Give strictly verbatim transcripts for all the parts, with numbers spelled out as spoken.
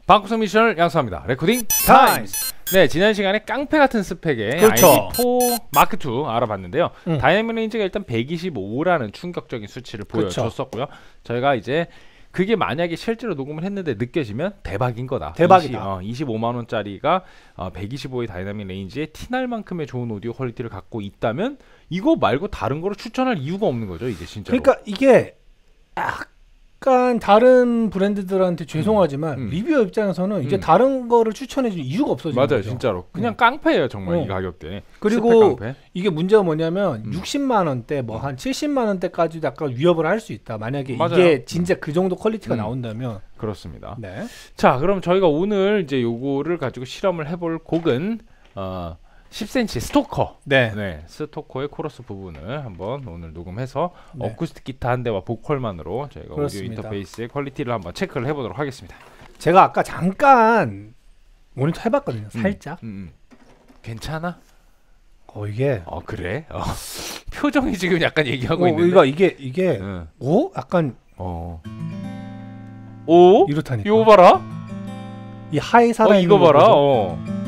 방구석 미션을 양수합니다. 레코딩 타임스. 네, 지난 시간에 깡패 같은 스펙의 그렇죠. 아이디 사 마크 투 알아봤는데요. 음. 다이내믹 레인지가 일단 백이십오라는 충격적인 수치를 그렇죠. 보여줬었고요. 저희가 이제 그게 만약에 실제로 녹음을 했는데 느껴지면 대박인 거다. 대박이다. 이십, 어, 이십오만 원짜리가 어, 백이십오의 다이내믹 레인지에 티날 만큼의 좋은 오디오 퀄리티를 갖고 있다면 이거 말고 다른 거를 추천할 이유가 없는 거죠, 이제 진짜로. 그러니까 이게 약간 다른 브랜드들한테 죄송하지만 음. 리뷰어 입장에서는 이제 음. 다른 거를 추천해줄 이유가 없어지는 맞아요, 거죠. 진짜로. 그냥 음. 깡패예요, 정말 어. 이 가격대. 그리고 깡패. 이게 문제가 뭐냐면 음. 육십만 원대 뭐 한 칠십만 원대까지도 약간 위협을 할 수 있다. 만약에 맞아요. 이게 진짜 그 정도 퀄리티가 음. 나온다면. 그렇습니다. 네. 자, 그럼 저희가 오늘 이제 요거를 가지고 실험을 해볼 곡은 어, 십 센티미터 스토커. 네. 네, 스토커의 코러스 부분을 한번 오늘 녹음해서 네. 어쿠스틱 기타 한 대와 보컬만으로 저희가 그렇습니다. 오디오 인터페이스의 퀄리티를 한번 체크를 해보도록 하겠습니다. 제가 아까 잠깐 모니터 해봤거든요. 살짝. 음, 음. 괜찮아? 어 이게. 어 그래? 어. 표정이 지금 약간 얘기하고 어, 있는데. 이거 이게 이게 응. 오 약간 어. 오? 이렇다니까. 이거 봐라. 이 하이 살아 어 있는 이거 거 봐라. 보죠? 어.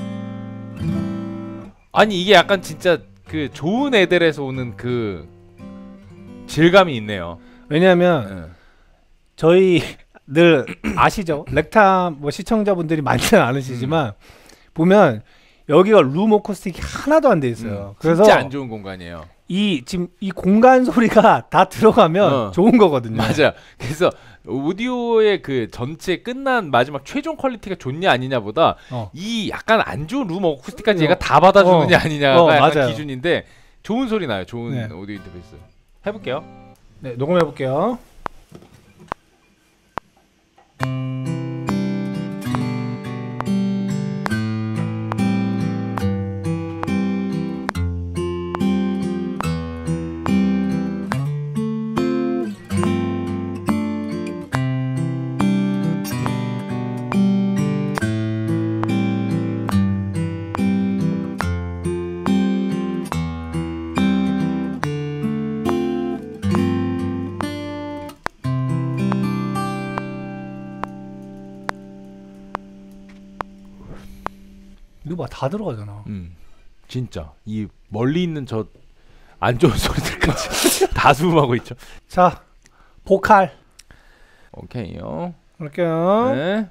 아니 이게 약간 진짜 그 좋은 애들에서 오는 그 질감이 있네요. 왜냐하면 응. 저희 늘 아시죠? 렉타 뭐 시청자분들이 많지는 않으시지만 보면 여기가 룸 어쿠스틱이 하나도 안 돼 있어요. 음, 그래서 진짜 안 좋은 공간이에요. 이 지금 이 공간 소리가 다 들어가면 어. 좋은 거거든요. 맞아. 그래서 오디오의 그 전체 끝난 마지막 최종 퀄리티가 좋냐 아니냐보다 어. 이 약간 안 좋은 룸 어쿠스틱까지 어. 얘가 다 받아주느냐 어. 아니냐가 어, 약간 맞아요. 기준인데 좋은 소리 나요. 좋은 네. 오디오 인터페이스. 해볼게요. 네, 녹음해 볼게요. 이거 봐, 다 들어가잖아. 음, 진짜 이 멀리 있는 저 안 좋은 소리들까지 다 수음하고 있죠. 자, 보컬 오케이요. 할게요. 네.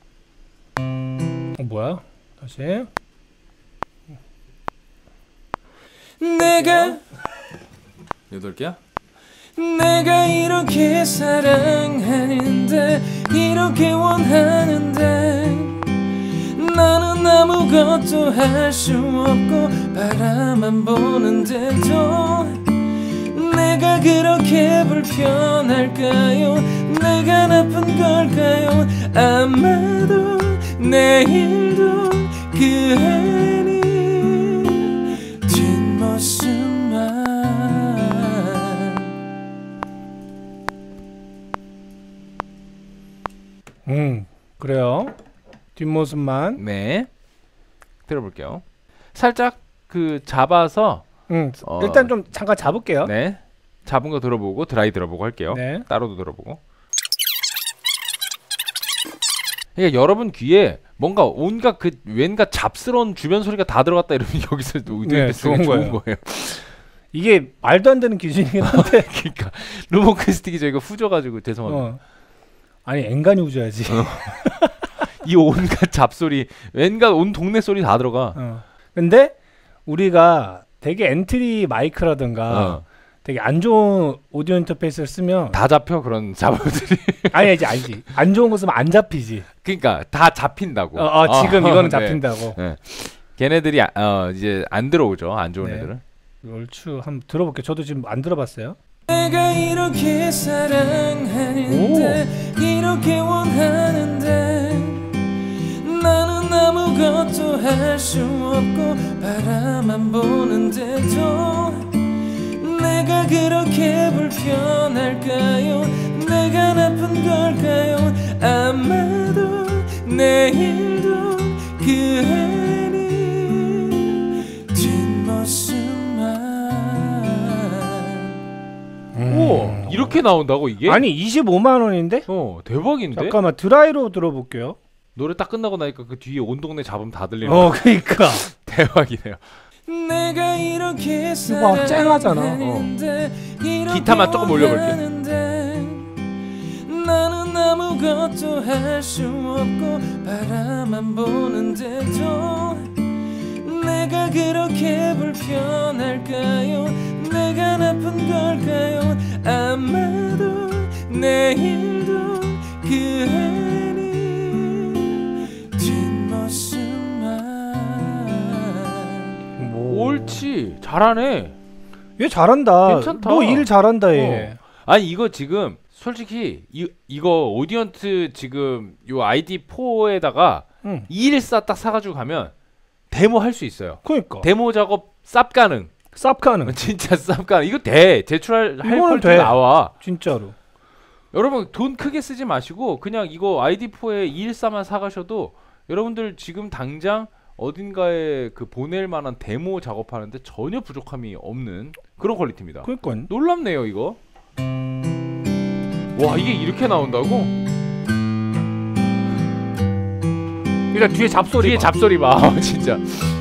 어, 뭐야? 다시. 내가 여덟 개야? 내가 이렇게 사랑하는데 이렇게 원하는데 나는 아무것도 할 수 없고 바라만 보는데도 내가 그렇게 불편할까요? 내가 나쁜 걸까요? 아마도 내일도 그 애니 뒷모습만 음, 그래요. 뒷모습만. 네. 들어볼게요. 살짝 그 잡아서 음, 어. 일단 좀 잠깐 잡을게요. 네. 잡은 거 들어보고 드라이 들어보고 할게요. 네. 따로도 들어보고. 그러니까 여러분 귀에 뭔가 온갖 그 왠가 잡스러운 주변 소리가 다 들어갔다 이러면 여기서 오디오 네, 인터페이스가 좋은 좋은 거예요. 거예요. 이게 말도 안 되는 기준이긴 한데. 그러니까 룸 어쿠스틱이 저희가 후져가지고 죄송합니다. 어. 아니 앵간히 우줘야지. 이 온갖 잡소리, 왠가 온 동네 소리 다 들어가. 어. 근데 우리가 되게 엔트리 마이크라든가 어. 되게 안 좋은 오디오 인터페이스를 쓰면 다 잡혀 그런 잡음들이. 아니지 아니지 안 좋은 거 쓰면 안 잡히지. 그러니까 다 잡힌다고. 어, 어, 지금 어, 이거는 네. 잡힌다고. 네. 걔네들이 아, 어, 이제 안 들어오죠. 안 좋은 네. 애들은. 얼추 한번 들어볼게요. 저도 지금 안 들어봤어요. 내가 이렇게 사랑하는데 이렇게 원하는데 나는 아무것도 할 수 없고 바라만 보는데도 내가 그렇게 불편할까요? 내가 나쁜 걸까요? 아마도 내일도 그 애니 뒷모습만 오, 이렇게 나온다고 이게? 아니 이십오만 원인데? 어, 대박인데? 잠깐만 드라이로 들어볼게요. 노래 딱 끝나고 나니까 그 뒤에 온 동네 잡음 다 들리는 어, 그러니까 대박이네요. 내가 이렇게 이거 막 쨍하잖아. 사랑했는데 이렇게 기타만 조금 올려볼게. 원하는데 나는 아무것도 할 수 없고 바라만 보는데도 내가 그렇게 불편할까요? 내가 나쁜 걸까요? 아마도 내일도 그 애니 뒷모습만. 뭐. 옳지, 잘하네. 얘 잘한다. 괜찮다. 너 일 잘한다 얘. 어. 아니 이거 지금 솔직히 이 이거 오디언트 지금 요 아이디 포에다가 응. 이일사 딱 사가지고 가면 데모 할 수 있어요. 그러니까. 데모 작업 쌉 가능. 쌉 가능. 진짜 쌉 가능. 이거 돼. 제출할 할 이거는 퀄리티 돼. 나와. 진짜로. 여러분 돈 크게 쓰지 마시고 그냥 이거 아이디 포에 이일사만 사가셔도 여러분들 지금 당장 어딘가에 그 보낼 만한 데모 작업하는데 전혀 부족함이 없는 그런 퀄리티입니다. 그러니까. 놀랍네요 이거. 와 이게 이렇게 나온다고? 일단 뒤에 잡소리. 뒤에 봐. 잡소리 봐. 진짜.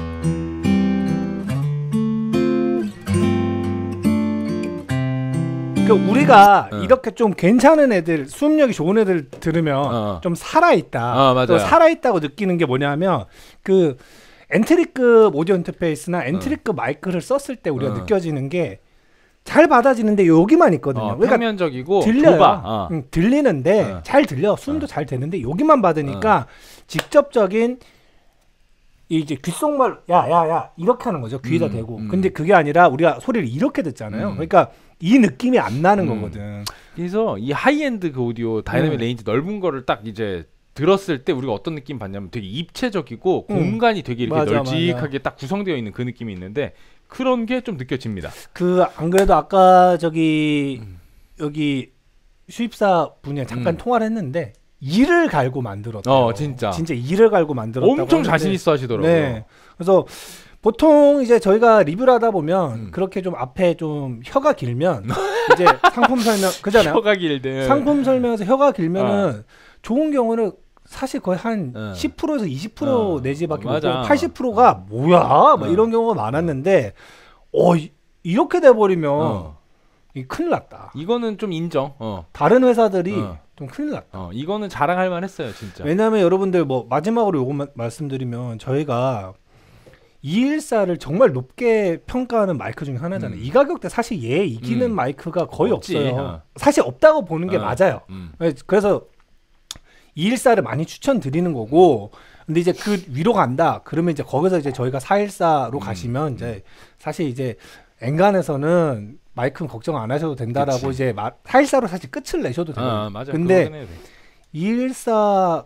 그 우리가 어. 이렇게 좀 괜찮은 애들, 수음력이 좋은 애들 들으면 어. 좀 살아있다. 어, 맞아요. 또 살아있다고 느끼는 게 뭐냐면 그 엔트리급 오디오 인터페이스나 엔트리급 마이크를 썼을 때 우리가 어. 느껴지는 게 잘 받아지는데 여기만 있거든요. 어, 그러니까 평면적이고 들려요. 좁아. 어. 응, 들리는데 어. 잘 들려. 수음도 어. 잘 되는데 여기만 받으니까 직접적인 이제 귓속말 야야야 이렇게 하는 거죠. 귀에다 음, 대고. 음. 근데 그게 아니라 우리가 소리를 이렇게 듣잖아요. 음. 그러니까 이 느낌이 안 나는 음. 거거든. 그래서 이 하이엔드 그 오디오 다이나믹 음. 레인지 넓은 거를 딱 이제 들었을 때 우리가 어떤 느낌 받냐면 되게 입체적이고 음. 공간이 되게 이렇게 맞아, 널찍하게 딱 구성되어 있는 그 느낌이 있는데 그런 게 좀 느껴집니다. 그 안 그래도 아까 저기 음. 여기 수입사 분이 잠깐 음. 통화를 했는데 이를 갈고 만들었대요. 어, 진짜. 진짜 이를 갈고 만들었다고 엄청 하는데, 자신 있어 하시더라고요. 네. 그래서 보통 이제 저희가 리뷰를 하다 보면 음. 그렇게 좀 앞에 좀 혀가 길면 이제 상품 설명 그잖아요. 혀가 길대. 상품 설명에서 혀가 길면은 좋은 경우는 사실 거의 한 어. 십 퍼센트에서 이십 퍼센트 어. 내지밖에 어, 못 맞아. 되고 팔십 퍼센트가 뭐야? 막 어. 이런 경우가 많았는데 어 이, 이렇게 돼 버리면 어. 이 큰일 났다. 이거는 좀 인정. 어. 다른 회사들이 어. 좀 큰일 났다. 어, 이거는 자랑할 만했어요, 진짜. 왜냐하면 여러분들 뭐 마지막으로 요거 마, 말씀드리면 저희가 이일사를 정말 높게 평가하는 마이크 중에 하나잖아요. 음. 이 가격대 사실 얘 이기는 음. 마이크가 거의 없지. 없어요. 어. 사실 없다고 보는 게 어. 맞아요. 음. 그래서 이일사를 많이 추천드리는 거고, 근데 이제 그 위로 간다 그러면 이제 거기서 이제 저희가 사일사로 음. 가시면 이제 사실 이제 엔간에서는 마이크는 걱정 안 하셔도 된다라고 그치. 이제 마, 사일사로 사실 끝을 내셔도 돼요. 아, 맞아. 근데 그거는 해야 돼. 이일사로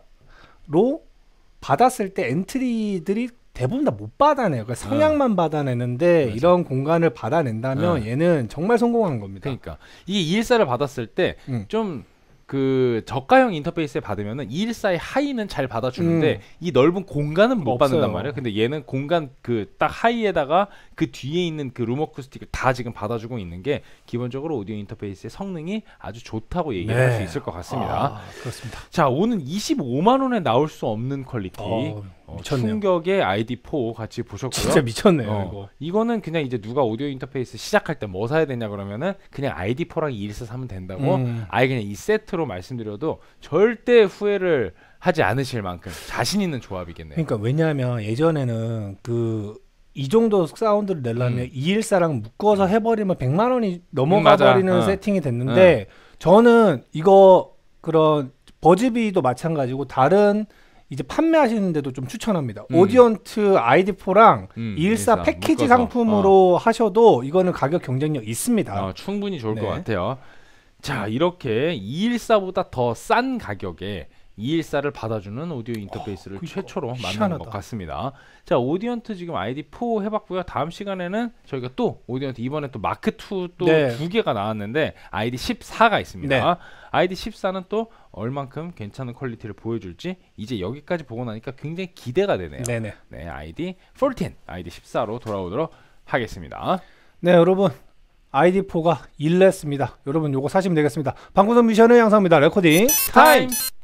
받았을 때 엔트리들이 대부분 다 못 받아내요. 그러니까 성향만 받아내는데 맞아. 이런 공간을 받아낸다면 어. 얘는 정말 성공한 겁니다. 그러니까 이게 이일사를 받았을 때 좀 음. 그 저가형 인터페이스에 받으면은 이일사의 하이는 잘 받아주는데 음. 이 넓은 공간은 못 없어요. 받는단 말이에요. 근데 얘는 공간 그 딱 하이에다가 그 뒤에 있는 그 룸 어쿠스틱을 다 지금 받아주고 있는 게 기본적으로 오디오 인터페이스의 성능이 아주 좋다고 얘기할 네. 수 있을 것 같습니다. 아, 그렇습니다. 자, 오늘 이십오만 원에 나올 수 없는 퀄리티. 어, 어, 미쳤네요. 충격의 아이디 사 같이 보셨고요. 진짜 미쳤네요. 어, 이거. 이거는 그냥 이제 누가 오디오 인터페이스 시작할 때 뭐 사야 되냐 그러면은 그냥 아이디 사랑 이일사 사면 된다고 음. 아예 그냥 이 세트로 말씀드려도 절대 후회를 하지 않으실 만큼 자신 있는 조합이겠네요. 그러니까 왜냐하면 예전에는 그 이 정도 사운드를 내려면 음. 이일사랑 묶어서 해버리면 백만 원이 넘어가 음, 맞아. 버리는 어. 세팅이 됐는데 저는 이거 그런 버즈비도 마찬가지고 다른 이제 판매하시는데도 좀 추천합니다. 음. 오디언트 아이디 사랑 음, 이일사 이일사 패키지 묶어서. 상품으로 하셔도 이거는 가격 경쟁력 있습니다. 어, 충분히 좋을 네. 것 같아요. 자, 이렇게 이일사보다 더 싼 가격에 이일사를 받아주는 오디오 인터페이스를 어, 그러니까 최초로 만나는 희한하다. 것 같습니다. 자, 오디언트 지금 아이디 사 해봤고요. 다음 시간에는 저희가 또 오디언트 이번에 또 마크 이 또 네. 두 개가 나왔는데 아이디 십사가 있습니다. 네. 아이디 십사는 또 얼만큼 괜찮은 퀄리티를 보여줄지 이제 여기까지 보고 나니까 굉장히 기대가 되네요. 네네. 네, 아이디 십사, 아이디 십사로 돌아오도록 하겠습니다. 네, 여러분. 아이디 사가 일냈습니다. 여러분 요거 사시면 되겠습니다. 방구석 미션의 양상입니다. 레코딩 타임!